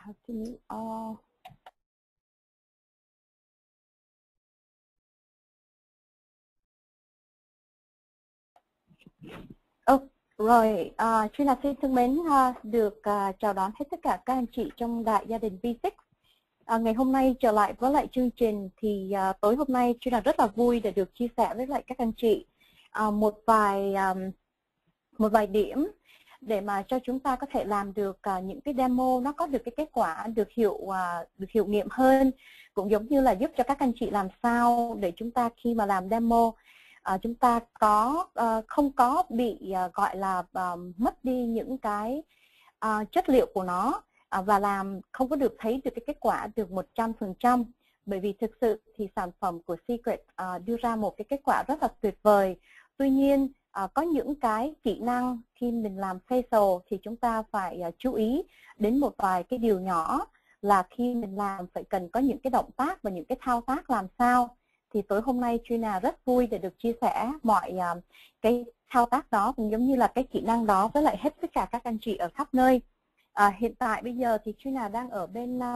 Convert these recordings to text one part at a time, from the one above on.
Rồi, Trina xin thân mến được chào đón hết tất cả các anh chị trong đại gia đình V6. Ngày hôm nay trở lại với lại chương trình thì tối hôm nay Trina rất là vui để được chia sẻ với lại các anh chị một vài điểm để mà cho chúng ta có thể làm được những cái demo nó có được cái kết quả được hiệu nghiệm hơn, cũng giống như là giúp cho các anh chị làm sao để chúng ta khi mà làm demo chúng ta không có bị gọi là mất đi những cái chất liệu của nó và làm không có được thấy được cái kết quả được 100%, bởi vì thực sự thì sản phẩm của Secret đưa ra một cái kết quả rất là tuyệt vời. Tuy nhiên có những cái kỹ năng khi mình làm facial thì chúng ta phải chú ý đến một vài cái điều nhỏ, là khi mình làm phải cần có những cái động tác và những cái thao tác làm sao. Thì tối hôm nay Trina rất vui để được chia sẻ mọi cái thao tác đó cũng giống như là cái kỹ năng đó với lại hết tất cả các anh chị ở khắp nơi. Hiện tại bây giờ thì Trina đang ở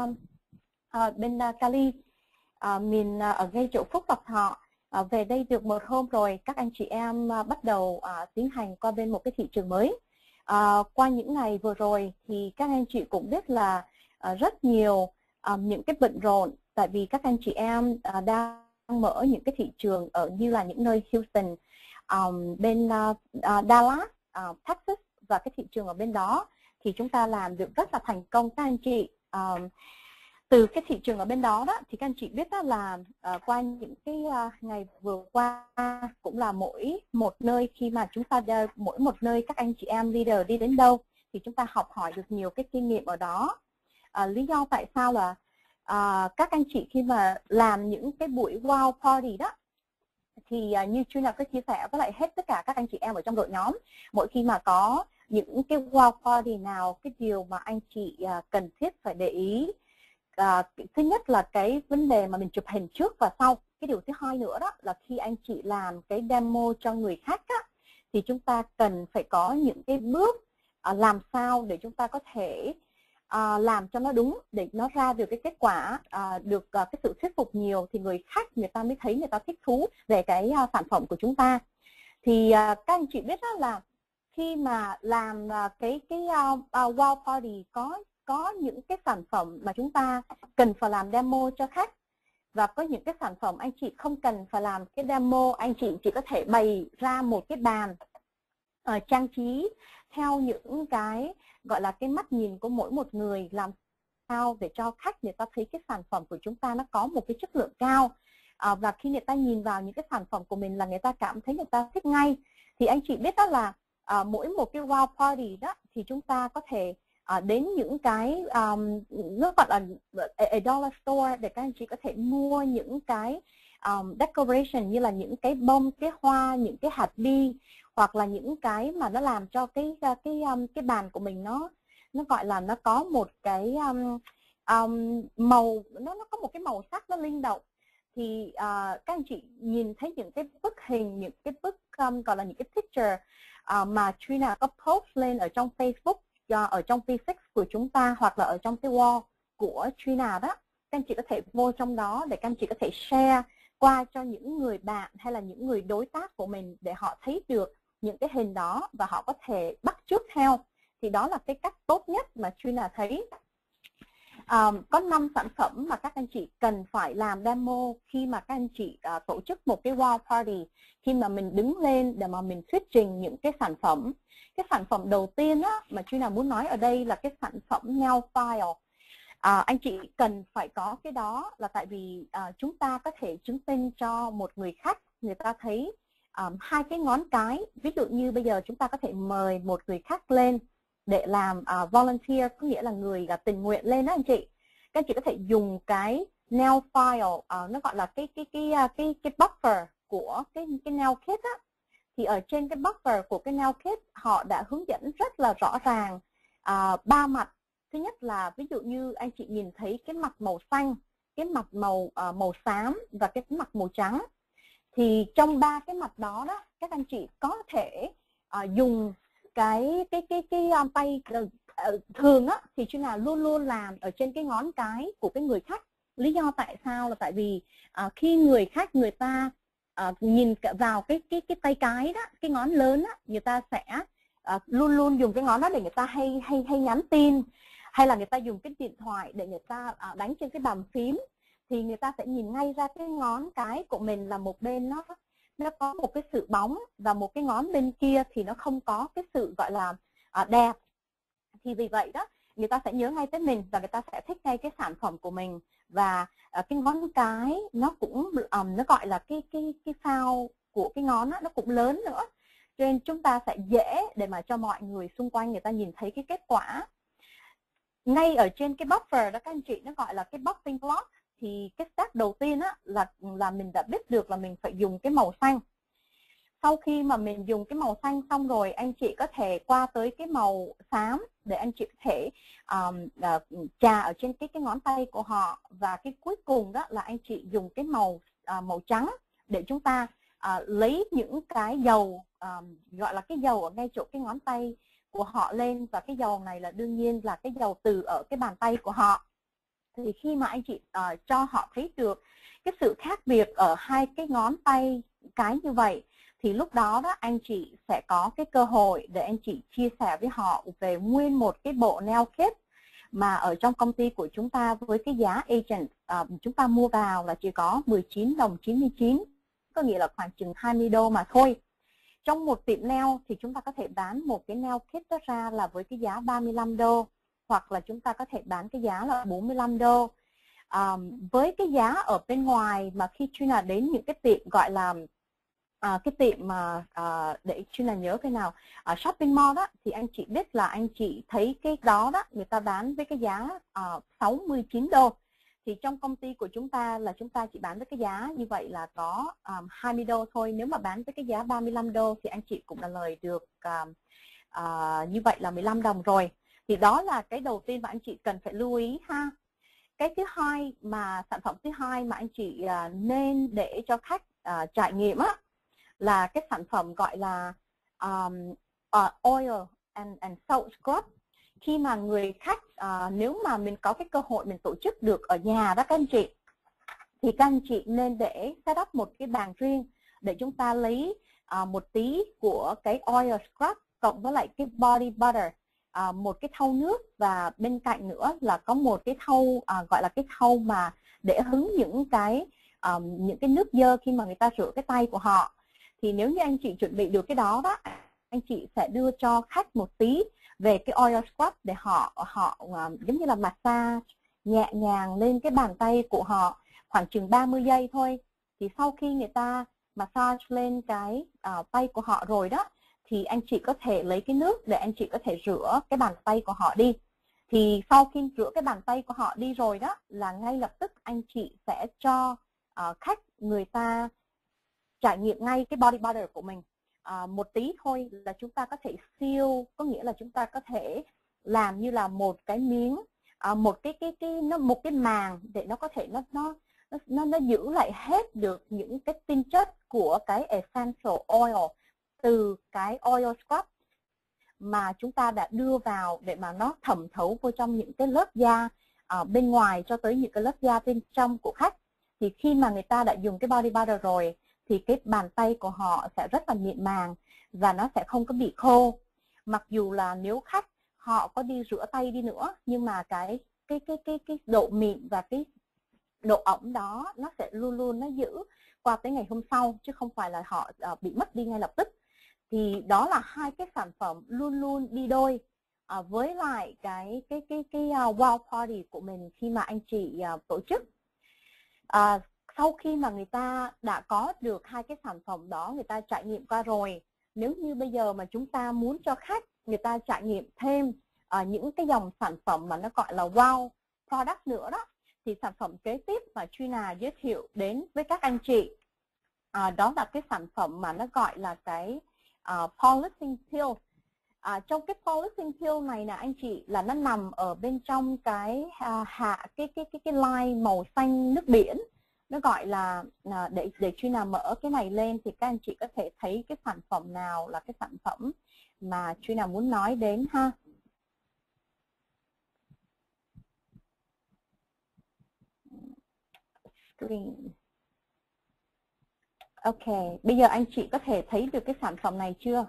bên Cali, miền ở ngay chỗ Phúc Lộc Thọ. Về đây được một hôm rồi, các anh chị em bắt đầu tiến hành qua bên một cái thị trường mới. Qua những ngày vừa rồi thì các anh chị cũng biết là rất nhiều những cái bận rộn, tại vì các anh chị em đang mở những cái thị trường ở như là những nơi Houston, bên Dallas, Texas và cái thị trường ở bên đó thì chúng ta làm được rất là thành công các anh chị. Từ cái thị trường ở bên đó thì các anh chị biết đó là qua những cái ngày vừa qua cũng là mỗi một nơi, khi mà chúng ta mỗi một nơi các anh chị em leader đi đến đâu thì chúng ta học hỏi được nhiều cái kinh nghiệm ở đó. Lý do tại sao là các anh chị khi mà làm những cái buổi wow party đó thì như Trina có chia sẻ với lại hết tất cả các anh chị em ở trong đội nhóm, mỗi khi mà có những cái wow party nào, cái điều mà anh chị cần thiết phải để ý, thứ nhất là cái vấn đề mà mình chụp hình trước và sau. Cái điều thứ hai nữa đó là khi anh chị làm cái demo cho người khác thì chúng ta cần phải có những cái bước làm sao để chúng ta có thể làm cho nó đúng, để nó ra được cái kết quả được cái sự thuyết phục nhiều, thì người khác người ta mới thấy, người ta thích thú về cái sản phẩm của chúng ta. Thì các anh chị biết đó là khi mà làm cái wow party có những cái sản phẩm mà chúng ta cần phải làm demo cho khách, và có những cái sản phẩm anh chị không cần phải làm cái demo, anh chị chỉ có thể bày ra một cái bàn trang trí theo những cái gọi là cái mắt nhìn của mỗi một người, làm sao để cho khách người ta thấy cái sản phẩm của chúng ta nó có một cái chất lượng cao, và khi người ta nhìn vào những cái sản phẩm của mình là người ta cảm thấy người ta thích ngay. Thì anh chị biết đó là mỗi một cái wow party đó thì chúng ta có thể đến những cái nó gọi là a dollar store để các anh chị có thể mua những cái decoration như là những cái bông, cái hoa, những cái hạt bi, hoặc là những cái mà nó làm cho cái bàn của mình nó gọi là nó có một cái màu, nó có một cái màu sắc nó linh động. Thì các anh chị nhìn thấy những cái bức hình, những cái bức gọi là những cái picture mà Trina có post lên ở trong Facebook, ở trong V6 của chúng ta, hoặc là ở trong cái wall của Trina đó, các anh chị có thể vô trong đó để các anh chị có thể share qua cho những người bạn hay là những người đối tác của mình để họ thấy được những cái hình đó và họ có thể bắt chước theo. Thì đó là cái cách tốt nhất mà Trina thấy. Có 5 sản phẩm mà các anh chị cần phải làm demo khi mà các anh chị tổ chức một cái wow party, khi mà mình đứng lên để mà mình thuyết trình những cái sản phẩm. Cái sản phẩm đầu tiên mà Trina muốn nói ở đây là cái sản phẩm nail file. Anh chị cần phải có cái đó là tại vì chúng ta có thể chứng minh cho một người khách, người ta thấy hai cái ngón cái. Ví dụ như bây giờ chúng ta có thể mời một người khách lên để làm volunteer, có nghĩa là người tình nguyện lên đó anh chị. Các anh chị có thể dùng cái nail file, nó gọi là cái buffer của cái nail kit á. Thì ở trên cái buffer của cái nail kit họ đã hướng dẫn rất là rõ ràng 3 mặt. Thứ nhất là ví dụ như anh chị nhìn thấy cái mặt màu xanh, cái mặt màu xám và cái mặt màu trắng. Thì trong 3 cái mặt đó các anh chị có thể dùng cái tay thường á thì Trina luôn luôn làm ở trên cái ngón cái của cái người khách. Lý do tại sao là tại vì khi người khách người ta nhìn vào cái tay cái đó, cái ngón lớn á, người ta sẽ luôn luôn dùng cái ngón đó để người ta hay nhắn tin, hay là người ta dùng cái điện thoại để người ta đánh trên cái bàn phím, thì người ta sẽ nhìn ngay ra cái ngón cái của mình là một bên nó có một cái sự bóng, và một cái ngón bên kia thì nó không có cái sự gọi là đẹp. Thì vì vậy đó, người ta sẽ nhớ ngay tới mình và người ta sẽ thích ngay cái sản phẩm của mình. Và cái ngón cái nó cũng nó gọi là cái phao của cái ngón đó, nó cũng lớn nữa, cho nên chúng ta sẽ dễ để mà cho mọi người xung quanh người ta nhìn thấy cái kết quả. Ngay ở trên cái buffer đó các anh chị, nó gọi là cái buffing block, thì cái step đầu tiên á, là mình đã biết được là mình phải dùng cái màu xanh. Sau khi mà mình dùng cái màu xanh xong rồi, anh chị có thể qua tới cái màu xám để anh chị có thể chà ở trên cái ngón tay của họ. Và cái cuối cùng đó là anh chị dùng cái màu trắng để chúng ta lấy những cái dầu, gọi là cái dầu ở ngay chỗ cái ngón tay của họ lên. Và cái dầu này là đương nhiên là cái dầu từ ở cái bàn tay của họ. Thì khi mà anh chị cho họ thấy được cái sự khác biệt ở hai cái ngón tay cái như vậy, thì lúc đó đó anh chị sẽ có cái cơ hội để anh chị chia sẻ với họ về nguyên một cái bộ nail kit mà ở trong công ty của chúng ta với cái giá agent chúng ta mua vào là chỉ có 19,99 đồng, có nghĩa là khoảng chừng 20 đô mà thôi. Trong một tiệm nail thì chúng ta có thể bán một cái nail kit đó ra là với cái giá 35 đô, hoặc là chúng ta có thể bán cái giá là 45 đô. Với cái giá ở bên ngoài mà khi Trina đến những cái tiệm gọi là cái tiệm mà để Trina nhớ cái nào, shopping mall đó, thì anh chị biết là anh chị thấy cái đó đó người ta bán với cái giá 69 đô. Thì trong công ty của chúng ta là chúng ta chỉ bán với cái giá như vậy là có 20 đô thôi. Nếu mà bán với cái giá 35 đô thì anh chị cũng đã lời được như vậy là 15 đồng rồi. Thì đó là cái đầu tiên mà anh chị cần phải lưu ý ha. Cái thứ hai mà sản phẩm thứ hai mà anh chị nên để cho khách trải nghiệm á, là cái sản phẩm gọi là oil and salt scrub. Khi mà người khách nếu mà mình có cái cơ hội mình tổ chức được ở nhà đó các anh chị, thì các anh chị nên để set up một cái bàn riêng để chúng ta lấy một tí của cái oil scrub cộng với lại cái body butter, một cái thau nước, và bên cạnh nữa là có một cái thau gọi là cái thau mà để hứng những cái nước dơ khi mà người ta rửa cái tay của họ. Thì nếu như anh chị chuẩn bị được cái đó đó, anh chị sẽ đưa cho khách một tí về cái oil scrub để họ giống như là massage nhẹ nhàng lên cái bàn tay của họ khoảng chừng 30 giây thôi. Thì sau khi người ta massage lên cái tay của họ rồi đó, thì anh chị có thể lấy cái nước để anh chị có thể rửa cái bàn tay của họ đi. Thì sau khi rửa cái bàn tay của họ đi rồi đó, là ngay lập tức anh chị sẽ cho khách người ta trải nghiệm ngay cái body butter của mình. Một tí thôi là chúng ta có thể seal, có nghĩa là chúng ta có thể làm như là một cái miếng, một cái màng để nó có thể nó giữ lại hết được những cái tinh chất của cái essential oil từ cái oil scrub mà chúng ta đã đưa vào để mà nó thẩm thấu vô trong những cái lớp da bên ngoài cho tới những cái lớp da bên trong của khách. Thì khi mà người ta đã dùng cái body butter rồi thì cái bàn tay của họ sẽ rất là mịn màng và nó sẽ không có bị khô. Mặc dù là nếu khách họ có đi rửa tay đi nữa, nhưng mà cái độ mịn và cái độ ẩm đó nó sẽ luôn luôn nó giữ qua tới ngày hôm sau, chứ không phải là họ bị mất đi ngay lập tức. Thì đó là hai cái sản phẩm luôn luôn đi đôi với lại cái wow party của mình khi mà anh chị tổ chức. Sau khi mà người ta đã có được hai cái sản phẩm đó, người ta trải nghiệm qua rồi, nếu như bây giờ mà chúng ta muốn cho khách người ta trải nghiệm thêm những cái dòng sản phẩm mà nó gọi là wow product nữa đó, thì sản phẩm kế tiếp mà Trina giới thiệu đến với các anh chị đó là cái sản phẩm mà nó gọi là cái polishing pill. Trong cái polishing pill này là anh chị, là nó nằm ở bên trong cái cái line màu xanh nước biển. Nó gọi là để Trina mở cái này lên thì các anh chị có thể thấy cái sản phẩm nào là cái sản phẩm mà Trina muốn nói đến ha. screen. Ok, bây giờ anh chị có thể thấy được cái sản phẩm này chưa?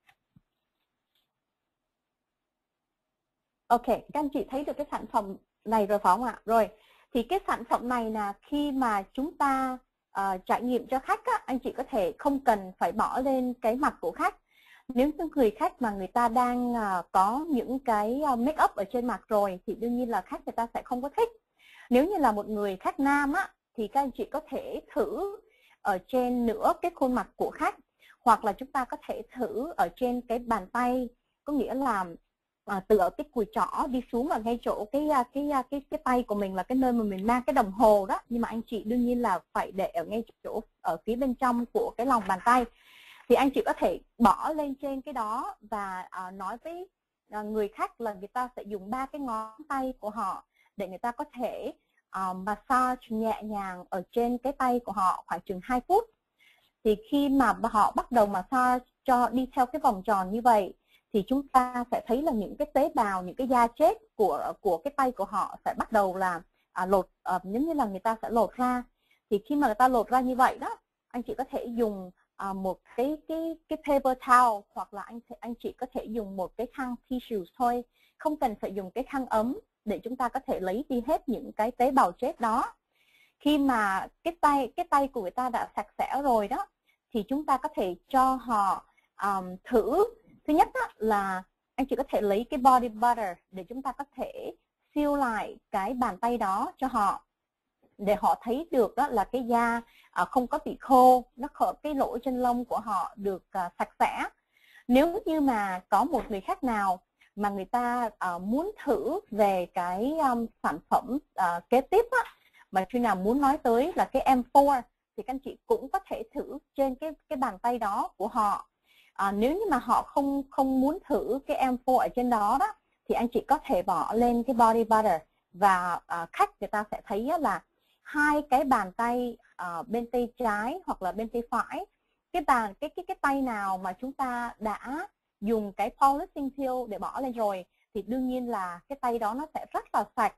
Ok, các anh chị thấy được cái sản phẩm này rồi phải không ạ? Rồi, thì cái sản phẩm này là khi mà chúng ta trải nghiệm cho khách á, anh chị có thể không cần phải bỏ lên cái mặt của khách. Nếu như người khách mà người ta đang có những cái make up ở trên mặt rồi thì đương nhiên là khách người ta sẽ không có thích. Nếu như là một người khách nam á thì các anh chị có thể thử ở trên nửa cái khuôn mặt của khách, hoặc là chúng ta có thể thử ở trên cái bàn tay, có nghĩa là từ ở cái cùi trỏ đi xuống ở ngay chỗ cái tay của mình là cái nơi mà mình mang cái đồng hồ đó, nhưng mà anh chị đương nhiên là phải để ở ngay chỗ ở phía bên trong của cái lòng bàn tay. Thì anh chị có thể bỏ lên trên cái đó và nói với người khách là người ta sẽ dùng 3 cái ngón tay của họ để người ta có thể massage nhẹ nhàng ở trên cái tay của họ khoảng chừng 2 phút. Thì khi mà họ bắt đầu massage cho đi theo cái vòng tròn như vậy thì chúng ta sẽ thấy là những cái tế bào, những cái da chết của cái tay của họ sẽ bắt đầu là lột, giống như là người ta sẽ lột ra. Thì khi mà người ta lột ra như vậy đó, anh chị có thể dùng một cái paper towel, hoặc là anh chị có thể dùng một cái khăn tissue thôi, không cần phải dùng cái khăn ấm, để chúng ta có thể lấy đi hết những cái tế bào chết đó. Khi mà cái tay của người ta đã sạch sẽ rồi đó thì chúng ta có thể cho họ thử. Thứ nhất đó là anh chị có thể lấy cái body butter để chúng ta có thể siêu lại cái bàn tay đó cho họ, để họ thấy được đó là cái da không có bị khô, cái lỗ chân lông của họ được sạch sẽ. Nếu như mà có một người khách nào mà người ta muốn thử về cái sản phẩm kế tiếp á, mà khi nào muốn nói tới là cái M4, thì các anh chị cũng có thể thử trên cái bàn tay đó của họ. Nếu như mà họ không muốn thử cái M4 ở trên đó đó, thì anh chị có thể bỏ lên cái body butter, và khách người ta sẽ thấy là hai cái bàn tay bên tay trái hoặc là bên tay phải, cái tay nào mà chúng ta đã dùng cái polishing peel để bỏ lên rồi thì đương nhiên là cái tay đó nó sẽ rất là sạch.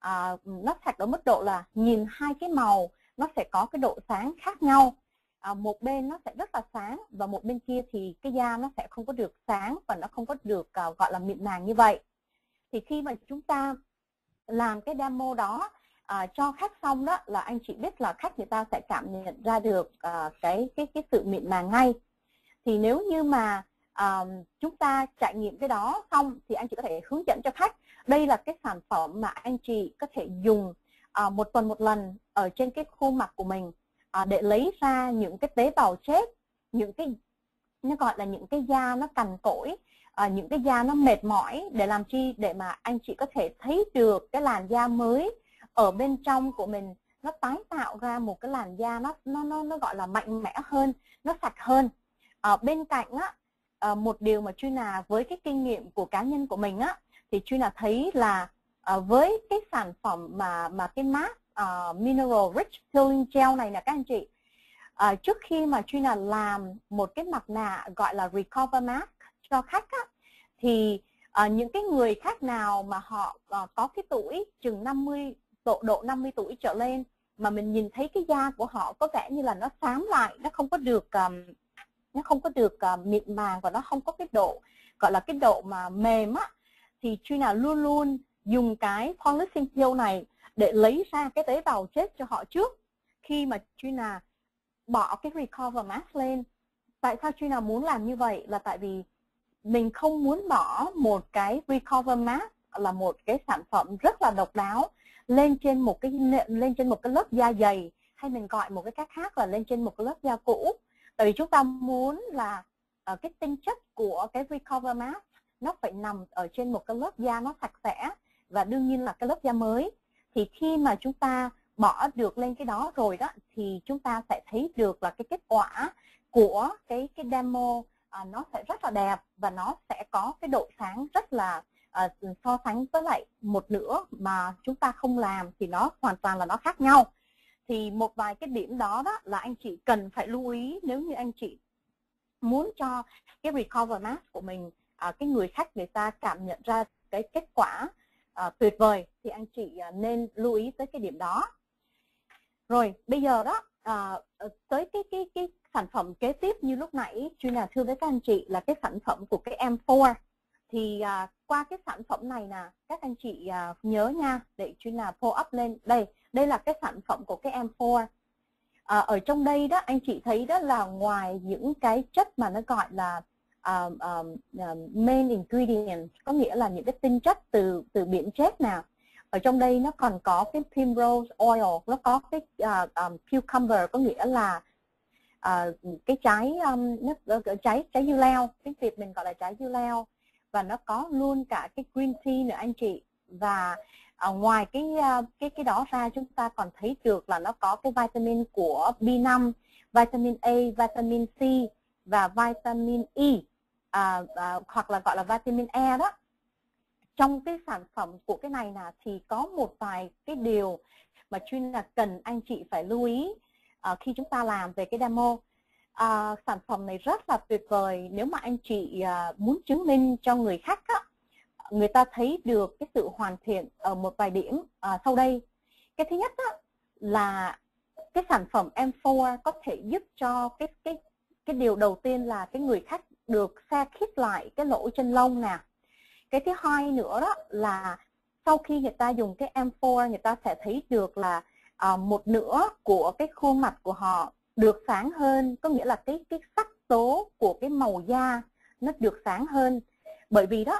Nó sạch ở mức độ là nhìn hai cái màu nó sẽ có cái độ sáng khác nhau. Một bên nó sẽ rất là sáng và một bên kia thì cái da nó sẽ không có được sáng và nó không có được gọi là mịn màng như vậy. Thì khi mà chúng ta làm cái demo đó cho khách xong đó, là anh chị biết là khách người ta sẽ cảm nhận ra được cái sự mịn màng ngay. Thì nếu như mà chúng ta trải nghiệm cái đó xong thì anh chị có thể hướng dẫn cho khách. Đây là cái sản phẩm mà anh chị có thể dùng một tuần một lần ở trên cái khuôn mặt của mình để lấy ra những cái tế bào chết, những cái nó gọi là những cái da nó cằn cỗi, những cái da nó mệt mỏi, để làm chi, để mà anh chị có thể thấy được cái làn da mới ở bên trong của mình, nó tái tạo ra một cái làn da nó gọi là mạnh mẽ hơn, nó sạch hơn. Bên cạnh á, một điều mà Trina với cái kinh nghiệm của cá nhân của mình á, thì Trina thấy là với cái sản phẩm mà cái mask Mineral Rich Peeling Gel này nè các anh chị, trước khi mà Trina làm một cái mặt nạ gọi là Recover Mask cho khách á, thì những cái người khách nào mà họ có cái tuổi chừng 50, độ 50 tuổi trở lên, mà mình nhìn thấy cái da của họ có vẻ như là nó xám lại, nó không có được mịn màng, và nó không có cái độ gọi là cái độ mà mềm á, thì Trina luôn luôn dùng cái polishing peel này để lấy ra cái tế bào chết cho họ trước khi mà Trina bỏ cái Recover Mask lên. Tại sao Trina muốn làm như vậy? Là tại vì mình không muốn bỏ một cái Recover Mask là một cái sản phẩm rất là độc đáo lên trên một cái lớp da dày, hay mình gọi một cái cách khác là lên trên một cái lớp da cũ. Tại vì chúng ta muốn là cái tinh chất của cái Recover Mask nó phải nằm ở trên một cái lớp da nó sạch sẽ, và đương nhiên là cái lớp da mới. Thì khi mà chúng ta bỏ được lên cái đó rồi đó, thì chúng ta sẽ thấy được là cái kết quả của cái demo nó sẽ rất là đẹp, và nó sẽ có cái độ sáng rất là so sánh với lại một nửa mà chúng ta không làm thì nó hoàn toàn là nó khác nhau. Thì một vài cái điểm đó là anh chị cần phải lưu ý nếu như anh chị muốn cho cái Recover Mask của mình cái người khách người ta cảm nhận ra cái kết quả tuyệt vời, thì anh chị nên lưu ý tới cái điểm đó. Rồi bây giờ đó tới cái sản phẩm kế tiếp như lúc nãy Trina thưa với các anh chị là cái sản phẩm của cái M4. Thì qua cái sản phẩm này nè các anh chị nhớ nha, để Trina pull up lên đây là cái sản phẩm của cái M4. Ở trong đây đó anh chị thấy đó là ngoài những cái chất mà nó gọi là main ingredient, có nghĩa là những cái tinh chất từ biển chết nào, ở trong đây nó còn có cái primrose oil, nó có cái cucumber, có nghĩa là cái trái trái dưa leo, tiếng Việt mình gọi là trái dưa leo, và nó có luôn cả cái green tea nữa anh chị. Và ngoài cái đó ra chúng ta còn thấy được là nó có cái vitamin của B5, vitamin A, vitamin C và vitamin E, hoặc là gọi là vitamin E đó. Trong cái sản phẩm của cái này là thì có một vài cái điều mà chuyên là cần anh chị phải lưu ý khi chúng ta làm về cái demo. Sản phẩm này rất là tuyệt vời nếu mà anh chị muốn chứng minh cho người khác á, người ta thấy được cái sự hoàn thiện ở một vài điểm sau đây. Cái thứ nhất á, là cái sản phẩm M4 có thể giúp cho cái điều đầu tiên là cái người khách được xe khít lại cái lỗ chân lông nè. Cái thứ hai nữa đó là sau khi người ta dùng cái M4, người ta sẽ thấy được là một nửa của cái khuôn mặt của họ được sáng hơn, có nghĩa là cái sắc tố của cái màu da nó được sáng hơn. Bởi vì đó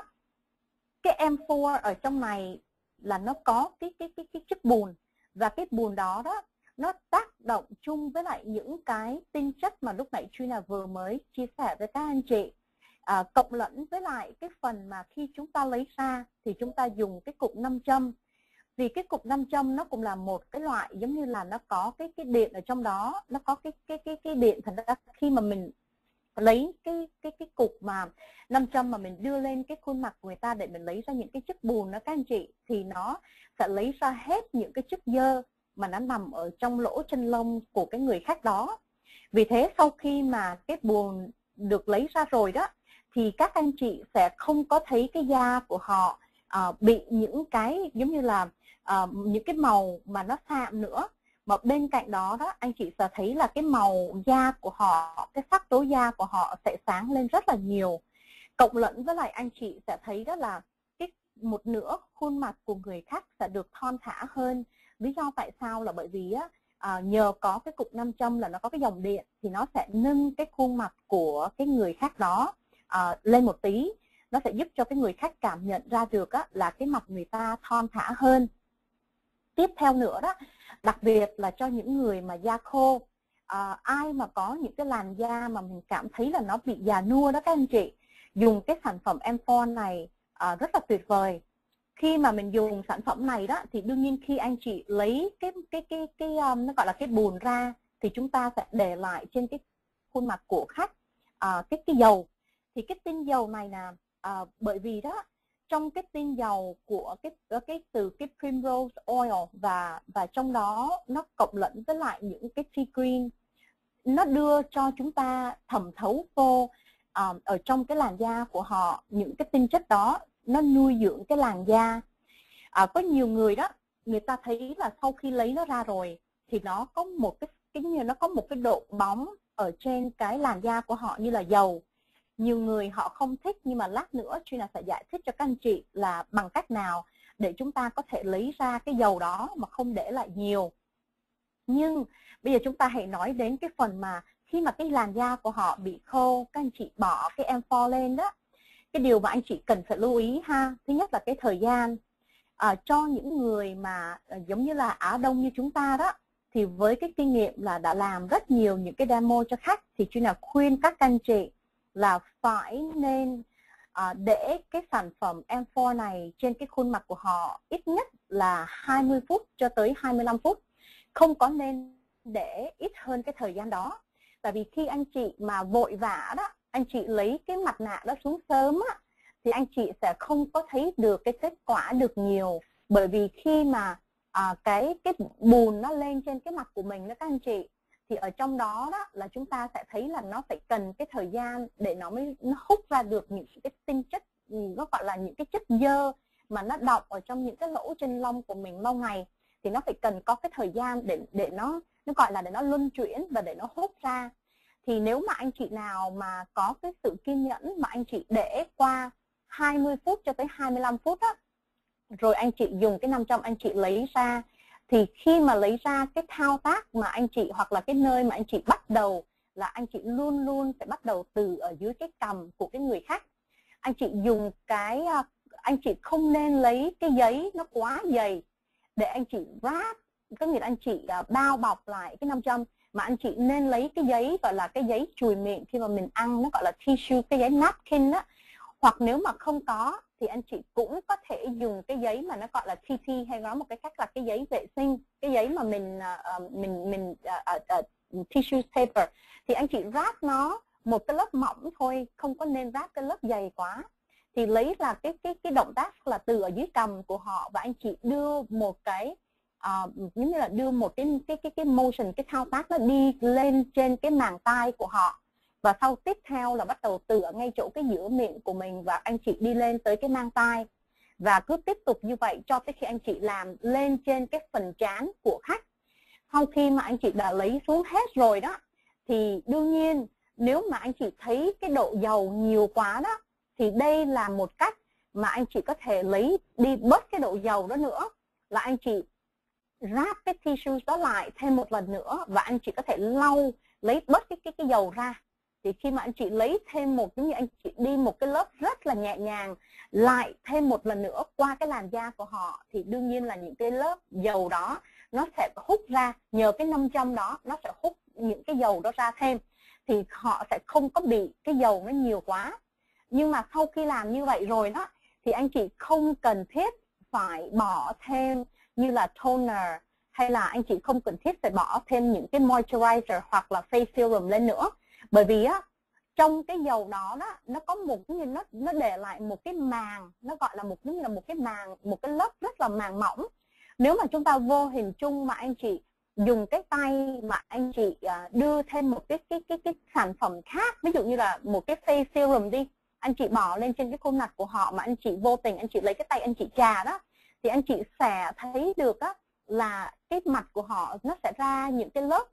cái M4 ở trong này là nó có cái chất bùn, và cái bùn đó nó tác động chung với lại những cái tinh chất mà lúc nãy Trina vừa mới chia sẻ với các anh chị, cộng lẫn với lại cái phần mà khi chúng ta lấy ra thì chúng ta dùng cái cục nam châm. Vì cái cục nam châm nó cũng là một cái loại giống như là nó có cái điện ở trong đó, nó có cái điện. Thành ra khi mà mình lấy cái cục mà nam châm mà mình đưa lên cái khuôn mặt của người ta để mình lấy ra những cái chất bùn đó các anh chị, thì nó sẽ lấy ra hết những cái chất dơ mà nó nằm ở trong lỗ chân lông của cái người khách đó. Vì thế sau khi mà cái bùn được lấy ra rồi đó thì các anh chị sẽ không có thấy cái da của họ bị những cái giống như là những cái màu mà nó sạm nữa. Mà bên cạnh đó anh chị sẽ thấy là cái màu da của họ, cái sắc tố da của họ sẽ sáng lên rất là nhiều. Cộng lẫn với lại anh chị sẽ thấy đó là một nửa khuôn mặt của người khác sẽ được thon thả hơn. Lý do tại sao là bởi vì nhờ có cái cục nam châm là nó có cái dòng điện, thì nó sẽ nâng cái khuôn mặt của cái người khác đó lên một tí. Nó sẽ giúp cho cái người khách cảm nhận ra được là cái mặt người ta thon thả hơn. Tiếp theo nữa đó, đặc biệt là cho những người mà da khô, ai mà có những cái làn da mà mình cảm thấy là nó bị già nua đó các anh chị, dùng cái sản phẩm M4 này rất là tuyệt vời. Khi mà mình dùng sản phẩm này đó thì đương nhiên khi anh chị lấy nó gọi là cái bùn ra thì chúng ta sẽ để lại trên cái khuôn mặt của khách cái dầu. Thì cái tinh dầu này là bởi vì đó trong cái tinh dầu của từ cái primrose oil và trong đó nó cộng lẫn với lại những cái tea green, nó đưa cho chúng ta thẩm thấu vô ở trong cái làn da của họ. Những cái tinh chất đó nó nuôi dưỡng cái làn da. Có nhiều người đó, người ta thấy là sau khi lấy nó ra rồi thì nó có một nó có một cái độ bóng ở trên cái làn da của họ như là dầu. Nhiều người họ không thích, nhưng mà lát nữa Trina sẽ giải thích cho các anh chị là bằng cách nào để chúng ta có thể lấy ra cái dầu đó mà không để lại nhiều. Nhưng bây giờ chúng ta hãy nói đến cái phần mà khi mà cái làn da của họ bị khô, các anh chị bỏ cái M4 lên đó, cái điều mà anh chị cần phải lưu ý ha. Thứ nhất là cái thời gian. Cho những người mà giống như là Á Đông như chúng ta đó, thì với cái kinh nghiệm là đã làm rất nhiều những cái demo cho khách, thì Trina khuyên các anh chị là phải nên để cái sản phẩm M4 này trên cái khuôn mặt của họ ít nhất là 20 phút cho tới 25 phút. Không có nên để ít hơn cái thời gian đó. Tại vì khi anh chị mà vội vã đó, anh chị lấy cái mặt nạ đó xuống sớm á, thì anh chị sẽ không có thấy được cái kết quả được nhiều. Bởi vì khi mà cái bùn nó lên trên cái mặt của mình đó các anh chị, thì ở trong đó là chúng ta sẽ thấy là nó phải cần cái thời gian để nó hút ra được những cái tinh chất, nó gọi là những cái chất dơ mà nó đọng ở trong những cái lỗ chân lông của mình lâu ngày. thì nó phải cần có cái thời gian để nó gọi là để nó luân chuyển và để nó hút ra. Thì nếu mà anh chị nào mà có cái sự kiên nhẫn mà anh chị để qua 20 phút cho tới 25 phút á, rồi anh chị dùng cái 500 anh chị lấy ra, thì khi mà lấy ra cái thao tác mà anh chị hoặc là cái nơi mà anh chị bắt đầu là anh chị luôn luôn phải bắt đầu từ ở dưới cái cằm của cái người khác. Anh chị dùng cái, anh chị không nên lấy cái giấy nó quá dày để anh chị wrap, có nghĩa là anh chị bao bọc lại cái 500, mà anh chị nên lấy cái giấy gọi là cái giấy chùi miệng khi mà mình ăn, nó gọi là tissue, cái giấy napkin á. Hoặc nếu mà không có thì anh chị cũng có thể dùng cái giấy mà nó gọi là TT, hay nói một cái cách là cái giấy vệ sinh, cái giấy mà mình tissue paper, thì anh chị wrap nó một cái lớp mỏng thôi, không có nên wrap cái lớp dày quá. Thì lấy là cái động tác là từ ở dưới cằm của họ, và anh chị đưa một cái giống như là đưa một cái motion, cái thao tác nó đi lên trên cái màng tai của họ, và sau tiếp theo là bắt đầu từ ở ngay chỗ cái giữa miệng của mình và anh chị đi lên tới cái mang tai, và cứ tiếp tục như vậy cho tới khi anh chị làm lên trên cái phần trán của khách. Sau khi mà anh chị đã lấy xuống hết rồi đó, thì đương nhiên nếu mà anh chị thấy cái độ dầu nhiều quá đó, thì đây là một cách mà anh chị có thể lấy đi bớt cái độ dầu đó nữa, là anh chị wrap cái tissue đó lại thêm một lần nữa, và anh chị có thể lau lấy bớt cái dầu ra. Thì khi mà anh chị lấy thêm một, giống như anh chị đi một cái lớp rất là nhẹ nhàng lại thêm một lần nữa qua cái làn da của họ, thì đương nhiên là những cái lớp dầu đó nó sẽ hút ra, nhờ cái 500 đó nó sẽ hút những cái dầu đó ra thêm, thì họ sẽ không có bị cái dầu nó nhiều quá. Nhưng mà sau khi làm như vậy rồi đó, thì anh chị không cần thiết phải bỏ thêm như là toner, hay là anh chị không cần thiết phải bỏ thêm những cái moisturizer hoặc là face serum lên nữa. Bởi vì á, trong cái dầu đó nó có một cái, nó để lại một cái màng, nó gọi là một cái màng, một cái lớp rất là màng mỏng. Nếu mà chúng ta vô hình chung mà anh chị dùng cái tay mà anh chị đưa thêm một cái sản phẩm khác, ví dụ như là một cái face serum đi, anh chị bỏ lên trên cái khuôn mặt của họ, mà anh chị vô tình anh chị lấy cái tay anh chị chà đó, thì anh chị sẽ thấy được á, là cái mặt của họ nó sẽ ra những cái lớp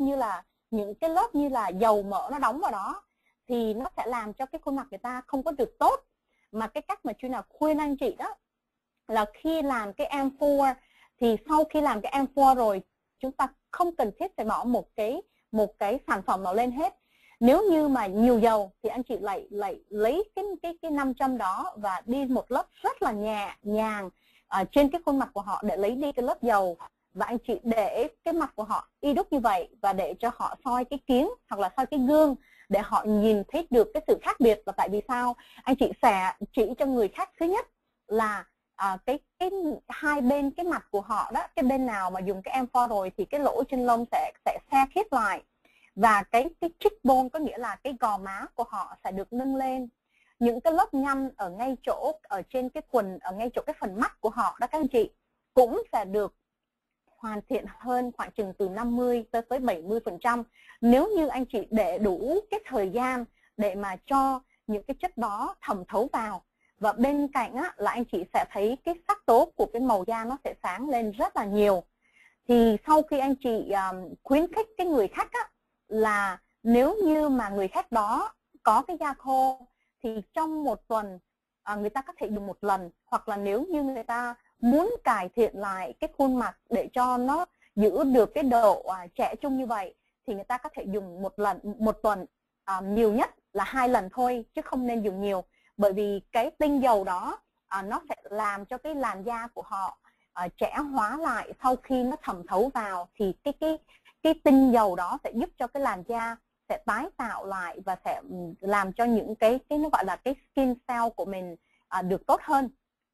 như là dầu mỡ nó đóng vào đó, thì nó sẽ làm cho cái khuôn mặt người ta không có được tốt. Mà cái cách mà Trina khuyên anh chị đó là khi làm cái M4, thì sau khi làm cái M4 rồi, chúng ta không cần thiết phải bỏ một cái sản phẩm nào lên hết. Nếu như mà nhiều dầu thì anh chị lại lấy cái 500 đó và đi một lớp rất là nhẹ nhàng trên cái khuôn mặt của họ để lấy đi cái lớp dầu, và anh chị để cái mặt của họ y đúc như vậy, và để cho họ soi cái kiến hoặc là soi cái gương để họ nhìn thấy được cái sự khác biệt. Là tại vì sao? Anh chị sẽ chỉ cho người khác, thứ nhất là cái hai bên cái mặt của họ đó, cái bên nào mà dùng cái M4 rồi thì cái lỗ chân lông sẽ xe khít lại, và cái cheekbone, có nghĩa là cái gò má của họ sẽ được nâng lên. Những cái lớp nhăn ở ngay chỗ, ở trên cái quần, ở ngay chỗ cái phần mắt của họ đó các anh chị, cũng sẽ được hoàn thiện hơn khoảng chừng từ 50 tới 70%, nếu như anh chị để đủ cái thời gian để mà cho những cái chất đó thẩm thấu vào. Và bên cạnh á, là anh chị sẽ thấy cái sắc tố của cái màu da nó sẽ sáng lên rất là nhiều. Thì sau khi anh chị khuyến khích cái người khách á, là nếu như mà người khách đó có cái da khô thì trong một tuần người ta có thể dùng một lần, hoặc là nếu như người ta muốn cải thiện lại cái khuôn mặt để cho nó giữ được cái độ trẻ trung như vậy, thì người ta có thể dùng một tuần, nhiều nhất là 2 lần thôi, chứ không nên dùng nhiều. Bởi vì cái tinh dầu đó nó sẽ làm cho cái làn da của họ trẻ hóa lại. Sau khi nó thẩm thấu vào thì cái tinh dầu đó sẽ giúp cho cái làn da sẽ tái tạo lại, và sẽ làm cho những cái nó gọi là cái skin cell của mình được tốt hơn.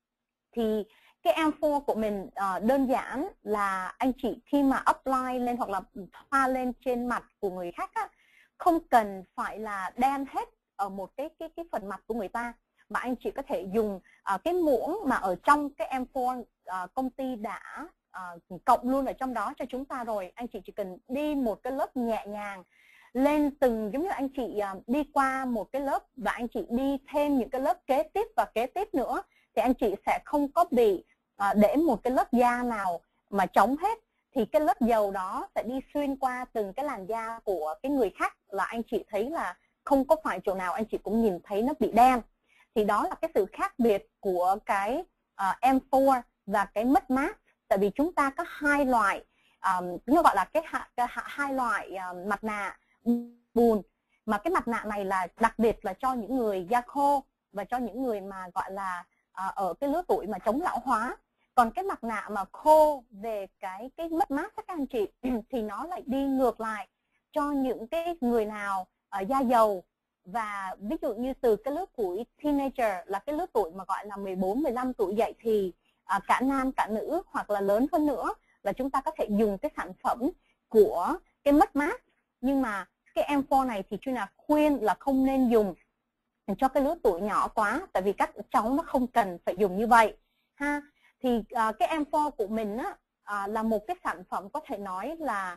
Thì cái M4 của mình đơn giản là anh chị khi mà apply lên hoặc là thoa lên trên mặt của người khác á, không cần phải là đen hết ở một cái phần mặt của người ta, mà anh chị có thể dùng cái muỗng mà ở trong cái M4 công ty đã cộng luôn ở trong đó cho chúng ta rồi. Anh chị chỉ cần đi một cái lớp nhẹ nhàng lên từng, giống như anh chị đi qua một cái lớp và anh chị đi thêm những cái lớp kế tiếp và kế tiếp nữa, thì anh chị sẽ không có bị để một cái lớp da nào mà trống hết. thì cái lớp dầu đó sẽ đi xuyên qua từng cái làn da của cái người khác, là anh chị thấy là không có phải chỗ nào anh chị cũng nhìn thấy nó bị đen. Thì đó là cái sự khác biệt của cái M4 và cái mất mát. Tại vì chúng ta có hai loại, nó gọi là hai loại mặt nạ bùn, mà cái mặt nạ này là đặc biệt là cho những người da khô và cho những người mà gọi là ở cái lứa tuổi mà chống lão hóa. Còn cái mặt nạ mà khô về cái mất mát các anh chị thì nó lại đi ngược lại cho những cái người nào da dầu, và ví dụ như từ cái lứa tuổi teenager, là cái lứa tuổi mà gọi là 14-15 tuổi dậy, thì cả nam cả nữ hoặc là lớn hơn nữa là chúng ta có thể dùng cái sản phẩm của cái mất mát. Nhưng mà cái M4 này thì Trina khuyên là không nên dùng cho cái lứa tuổi nhỏ quá, tại vì các cháu nó không cần phải dùng như vậy ha. Thì cái M4 của mình á, là một cái sản phẩm có thể nói là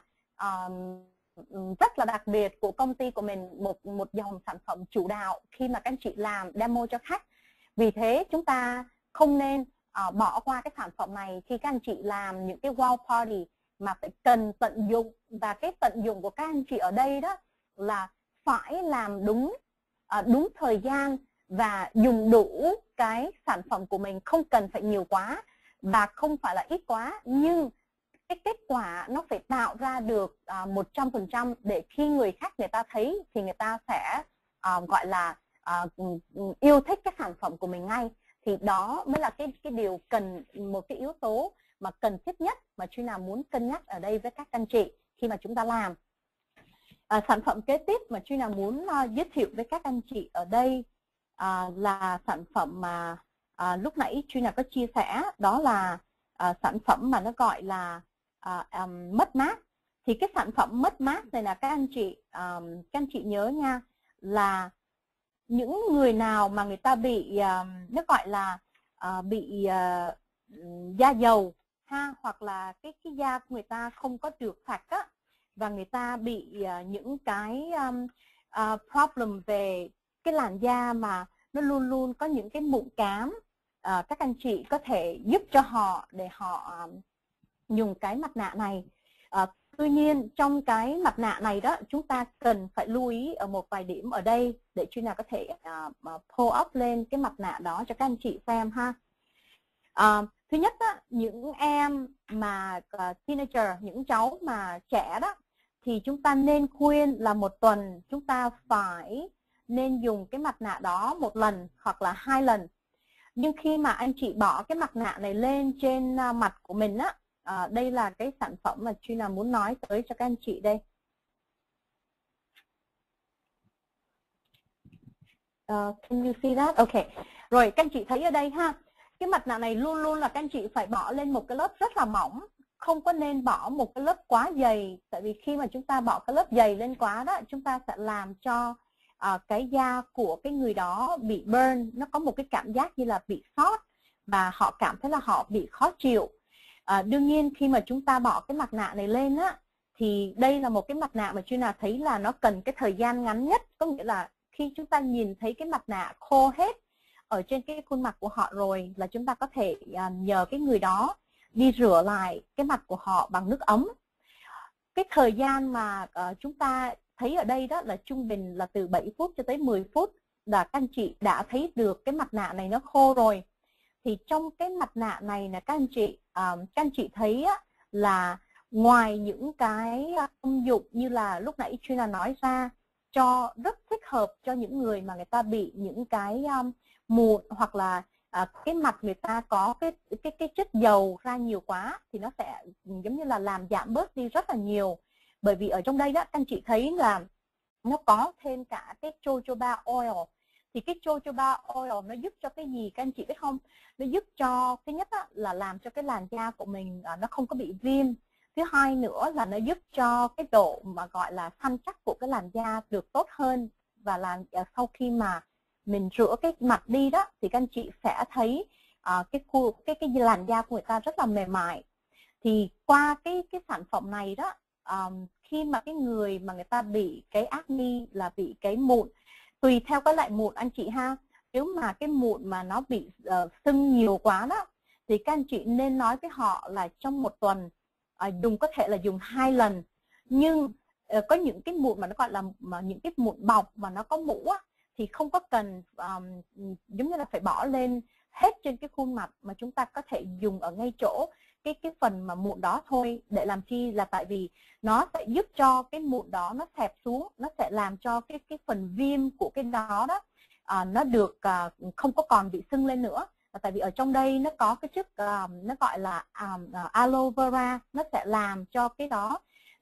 rất là đặc biệt của công ty của mình, một dòng sản phẩm chủ đạo khi mà các anh chị làm demo cho khách. Vì thế chúng ta không nên bỏ qua cái sản phẩm này khi các anh chị làm những cái wow party, mà phải cần tận dụng. Và cái tận dụng của các anh chị ở đây đó là phải làm đúng thời gian và dùng đủ cái sản phẩm của mình, không cần phải nhiều quá và không phải là ít quá, nhưng cái kết quả nó phải tạo ra được 100% để khi người khác người ta thấy thì người ta sẽ gọi là yêu thích cái sản phẩm của mình ngay. Thì đó mới là cái điều cần, một cái yếu tố mà cần thiết nhất mà Trina muốn cân nhắc ở đây với các anh chị khi mà chúng ta làm. Sản phẩm kế tiếp mà Trina muốn giới thiệu với các anh chị ở đây là sản phẩm mà lúc nãy Trina có chia sẻ, đó là sản phẩm mà nó gọi là mất mát. Thì cái sản phẩm mất mát này là các anh chị nhớ nha, là những người nào mà người ta bị nó gọi là bị da dầu ha, hoặc là cái da của người ta không có được sạch á, và người ta bị những cái problem về cái làn da mà nó luôn luôn có những cái mụn cám, các anh chị có thể giúp cho họ để họ dùng cái mặt nạ này. Tuy nhiên trong cái mặt nạ này đó, chúng ta cần phải lưu ý ở một vài điểm ở đây để Trina có thể pull up lên cái mặt nạ đó cho các anh chị xem ha. Thứ nhất đó, những em mà teenager, những cháu mà trẻ đó, thì chúng ta nên khuyên là một tuần chúng ta phải nên dùng cái mặt nạ đó một lần hoặc là 2 lần. Nhưng khi mà anh chị bỏ cái mặt nạ này lên trên mặt của mình á, đây là cái sản phẩm mà Trina muốn nói tới cho các anh chị đây. Can you see that? Ok. Rồi các anh chị thấy ở đây ha, cái mặt nạ này luôn luôn là các anh chị phải bỏ lên một cái lớp rất là mỏng, không có nên bỏ một cái lớp quá dày. Tại vì khi mà chúng ta bỏ cái lớp dày lên quá đó, chúng ta sẽ làm cho cái da của cái người đó bị burn, nó có một cái cảm giác như là bị sót và họ cảm thấy là họ bị khó chịu. Đương nhiên khi mà chúng ta bỏ cái mặt nạ này lên á, thì đây là một cái mặt nạ mà Trina thấy là nó cần cái thời gian ngắn nhất. Có nghĩa là khi chúng ta nhìn thấy cái mặt nạ khô hết ở trên cái khuôn mặt của họ rồi, là chúng ta có thể nhờ cái người đó đi rửa lại cái mặt của họ bằng nước ấm. Cái thời gian mà chúng ta thấy ở đây đó là trung bình là từ 7 phút cho tới 10 phút là các anh chị đã thấy được cái mặt nạ này nó khô rồi. Thì trong cái mặt nạ này là các anh chị thấy á, là ngoài những cái công dụng như là lúc nãy Trina nói ra, cho rất thích hợp cho những người mà người ta bị những cái mụn, hoặc là cái mặt người ta có cái chất dầu ra nhiều quá, thì nó sẽ giống như là làm giảm bớt đi rất là nhiều. Bởi vì ở trong đây đó các anh chị thấy là nó có thêm cả cái jojoba oil. Thì cái jojoba oil nó giúp cho cái gì các anh chị biết không? Nó giúp cho, thứ nhất á, là làm cho cái làn da của mình nó không có bị viêm. Thứ hai nữa là nó giúp cho cái độ mà gọi là săn chắc của cái làn da được tốt hơn. Và sau khi mà mình rửa cái mặt đi đó, thì các anh chị sẽ thấy cái làn da của người ta rất là mềm mại. Thì qua cái sản phẩm này đó, khi mà cái người mà người ta bị cái acne, là bị cái mụn, tùy theo cái loại mụn anh chị ha. Nếu mà cái mụn mà nó bị sưng nhiều quá đó, thì các anh chị nên nói với họ là trong một tuần dùng có thể là dùng 2 lần, nhưng có những cái mụn mà nó gọi là những cái mụn bọc mà nó có mũ á, thì không có cần giống như là phải bỏ lên hết trên cái khuôn mặt, mà chúng ta có thể dùng ở ngay chỗ cái phần mà mụn đó thôi. Để làm chi? Là tại vì nó sẽ giúp cho cái mụn đó nó xẹp xuống, nó sẽ làm cho cái phần viêm của cái đó nó được không có còn bị sưng lên nữa. Tại vì ở trong đây nó có cái chất nó gọi là aloe vera, nó sẽ làm cho cái đó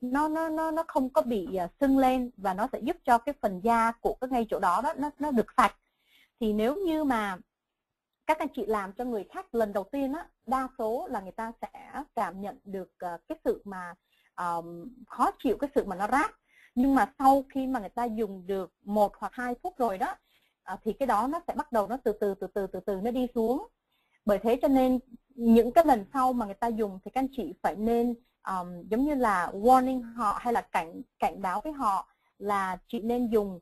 nó không có bị sưng lên, và nó sẽ giúp cho cái phần da của cái ngay chỗ đó nó được sạch. Thì nếu như mà các anh chị làm cho người khác lần đầu tiên á, đa số là người ta sẽ cảm nhận được cái sự mà khó chịu, cái sự mà nó rát. Nhưng mà sau khi mà người ta dùng được 1 hoặc 2 phút rồi đó, thì cái đó nó sẽ bắt đầu nó từ từ nó đi xuống. Bởi thế cho nên những cái lần sau mà người ta dùng thì các anh chị phải nên giống như là warning họ, hay là cảnh báo với họ là chị nên dùng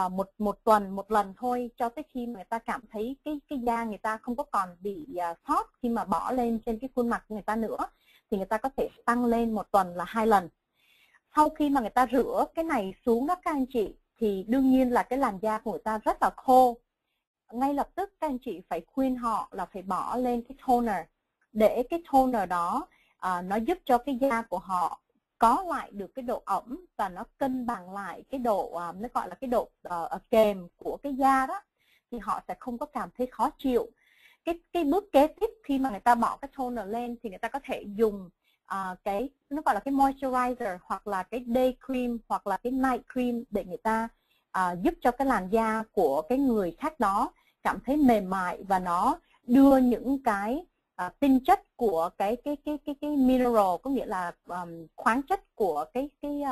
một tuần một lần thôi, cho tới khi mà người ta cảm thấy cái da người ta không có còn bị sót khi mà bỏ lên trên cái khuôn mặt của người ta nữa, thì người ta có thể tăng lên 1 tuần là 2 lần. Sau khi mà người ta rửa cái này xuống đó các anh chị, thì đương nhiên là cái làn da của người ta rất là khô. Ngay lập tức các anh chị phải khuyên họ là phải bỏ lên cái toner, để cái toner đó nó giúp cho cái da của họ có lại được cái độ ẩm, và nó cân bằng lại cái độ nó gọi là cái độ kềm của cái da đó, thì họ sẽ không có cảm thấy khó chịu. Cái bước kế tiếp khi mà người ta bỏ cái toner lên, thì người ta có thể dùng cái nó gọi là cái moisturizer, hoặc là cái day cream, hoặc là cái night cream, để người ta giúp cho cái làn da của cái người khác đó cảm thấy mềm mại, và nó đưa những cái tinh chất của cái mineral, có nghĩa là khoáng chất của cái